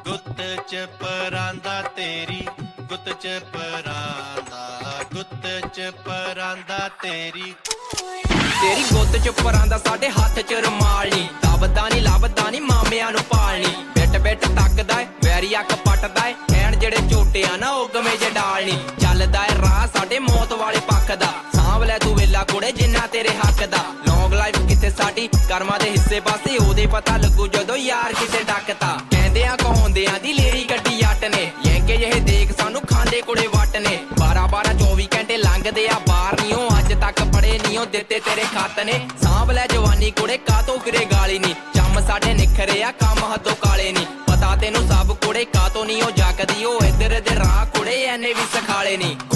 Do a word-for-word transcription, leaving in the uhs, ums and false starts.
गुत्त च परांदा तेरी गुत्त च परांदा गुत्त च परांदा तेरी तेरी गुत्त च परांदा साडे हाथ च रुमाल नी दबदा नी लभदा नी मामियां नू पालनी बिट बिट तकदा ऐ वैरी अख पटदा ऐ कहण जेड़े झोटे आ ना ओ गमे च डालनी चलदा ऐ राह साडे मौत वाले पक्ख दा सांभ लै तू वेला कुड़े जिन्ना तेरे हक दा लॉन्ग लाइफ किथे साडी कर्मा दे हिस्से पासे ओदे पता लगू जदों यार किते डकता कहंदे आ कहोंदे आ दी लेरी गड्डी जट ने यंके जहे देख सानू खांदे कुड़े वट ने बारह बारह चौबी घंटे लंघदे आ बाहर नी ओ अज तक पड़े नी ओ दिते तेरे खत ने सांभ लै जवानी कुड़े कातों फिरे गाली नी चम साडे निखरे आ काम हदों काले नी पता तेनू सब कुड़े कातों नी ओ जगदी ओ इधर दे राह कुड़े एने भी सखाले नी।